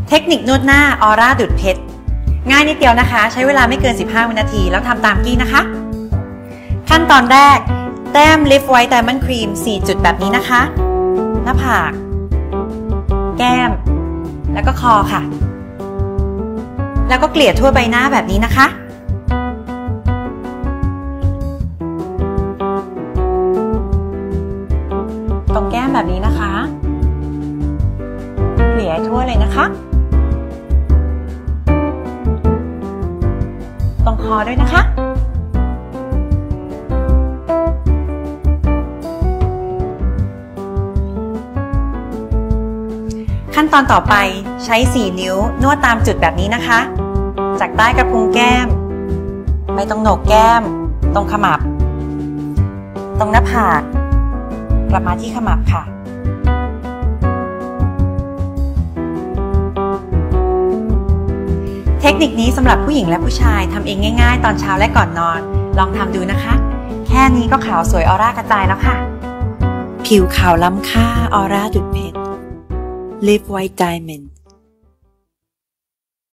เทคนิคนวดหน้าออร่าดูดเพชรง่ายนิดเดียวนะคะใช้เวลาไม่เกิน15วินาทีแล้วทำตามกี้นะคะขั้นตอนแรกแต้ม Lift White Diamond Cream 4 จุดแบบนี้นะคะหน้าผากแก้มแล้วก็คอค่ะแล้วก็เกลี่ยทั่วใบหน้าแบบนี้นะคะตรงแก้มแบบนี้นะคะเกลี่ยทั่วเลยนะคะตรงคอด้วยนะคะขั้นตอนต่อไปใช้4 นิ้วนวดตามจุดแบบนี้นะคะจากใต้กระพุ้งแก้มไปตรงโหนกแก้มตรงขมับตรงหน้าผากกลับมาที่ขมับค่ะเทคนิคนี้สำหรับผู้หญิงและผู้ชายทำเองง่ายๆตอนเช้าและก่อนนอนลองทำดูนะคะแค่นี้ก็ขาวสวยออร่ากระจายแล้วค่ะผิวขาวล้ำค่าออร่าดุจเพชรLift White Diamond